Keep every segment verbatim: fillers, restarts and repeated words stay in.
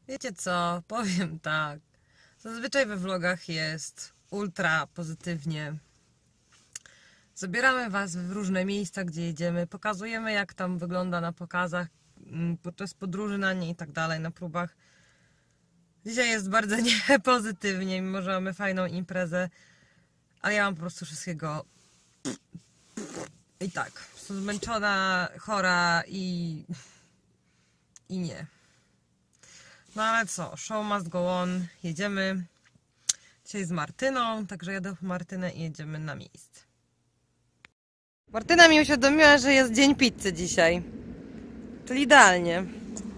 Wiecie co? Powiem tak. Zazwyczaj we vlogach jest ultra pozytywnie. Zabieramy was w różne miejsca, gdzie jedziemy. Pokazujemy, jak tam wygląda na pokazach, podczas podróży na nie i tak dalej, na próbach. Dzisiaj jest bardzo niepozytywnie, mimo że mamy fajną imprezę. Ale ja mam po prostu wszystkiego i tak. Jestem zmęczona, chora i... i nie. No ale co, show must go on. Jedziemy dzisiaj z Martyną, także jadę po Martynę i jedziemy na miejsce. Martyna mi uświadomiła, że jest dzień pizzy dzisiaj. Czyli idealnie.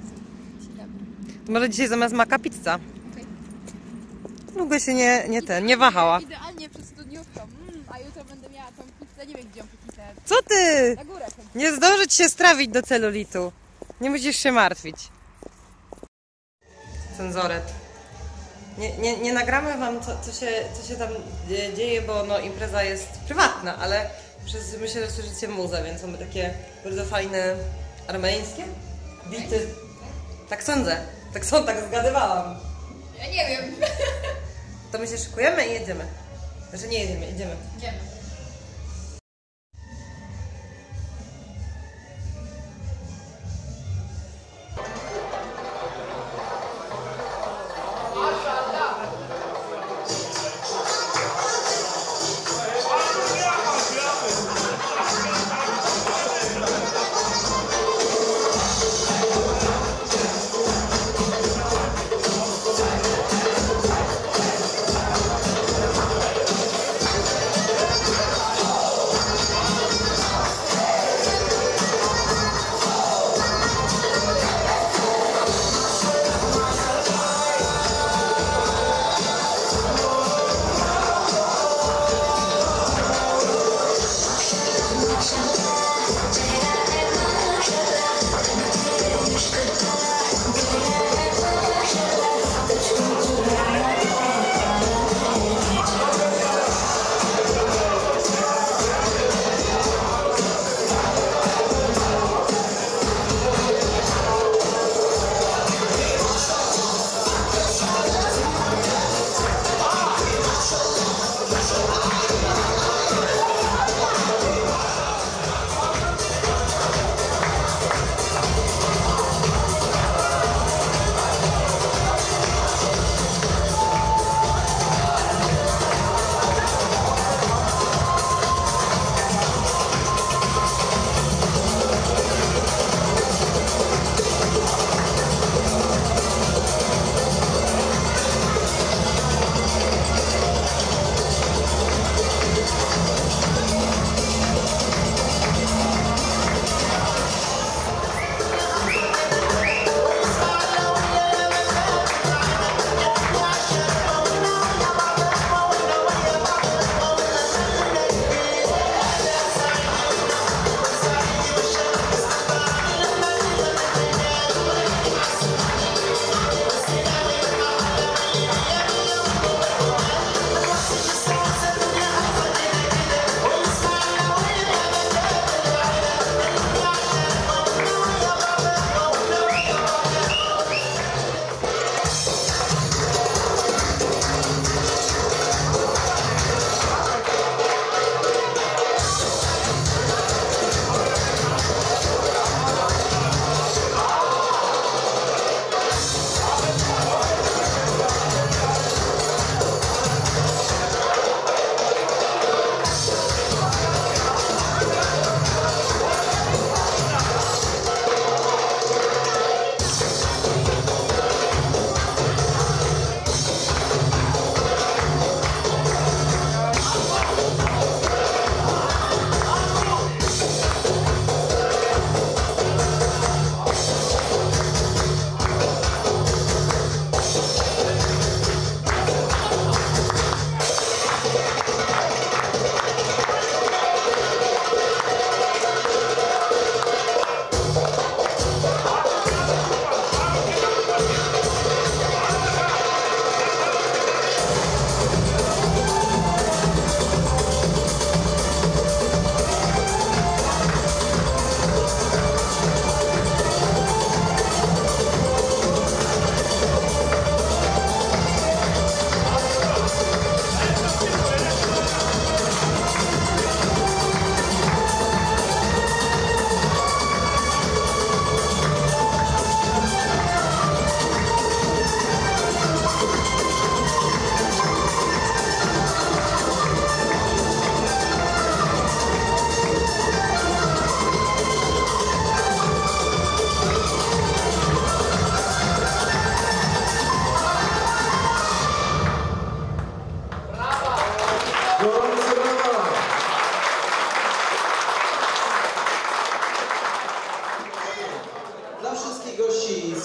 To może dzisiaj zamiast maka pizza. Okay. Długo się nie, nie ten, nie wahała. Idealnie przez studniówką. Mm, a jutro będę miała tą pizzę, nie wiem gdzie ją pizzę. Co ty? Na górę. Nie zdąży ci się strawić do celulitu. Nie musisz się martwić. Cenzoret. Nie, nie, nie nagramy wam co, co, się, co się tam dzieje, bo no, impreza jest prywatna, ale przez, myślę, że słyszycie muzę, więc mamy takie bardzo fajne armeńskie bity. Tak sądzę. Tak są, tak zgadywałam. Ja nie wiem. To my się szykujemy i jedziemy. Znaczy nie jedziemy, jedziemy. Idziemy.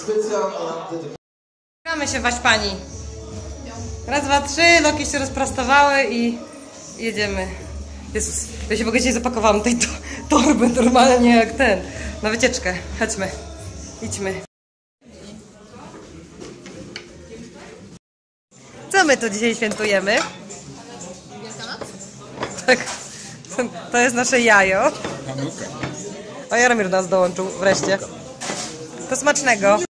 Czekamy się, waś pani. Raz, dwa, trzy, loki się rozprostowały i jedziemy. Jezus, ja się w ogóle dzisiaj zapakowałam tej to torby normalnie jak ten. Na wycieczkę. Chodźmy. Idźmy. Co my tu dzisiaj świętujemy? Tak. To jest nasze jajo. O, Jaromir nas dołączył wreszcie. To smacznego.